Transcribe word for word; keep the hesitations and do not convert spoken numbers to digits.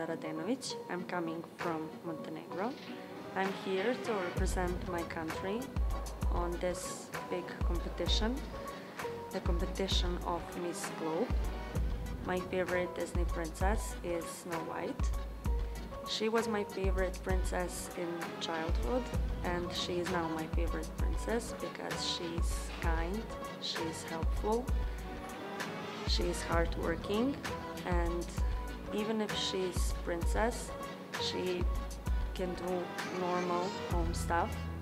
Ivana Radenović. I'm coming from Montenegro. I'm here to represent my country on this big competition, the competition of Miss Globe. My favorite Disney princess is Snow White. She was my favorite princess in childhood, and she is now my favorite princess because she's kind, she's helpful, she's hardworking, and even if she's princess, she can do normal home stuff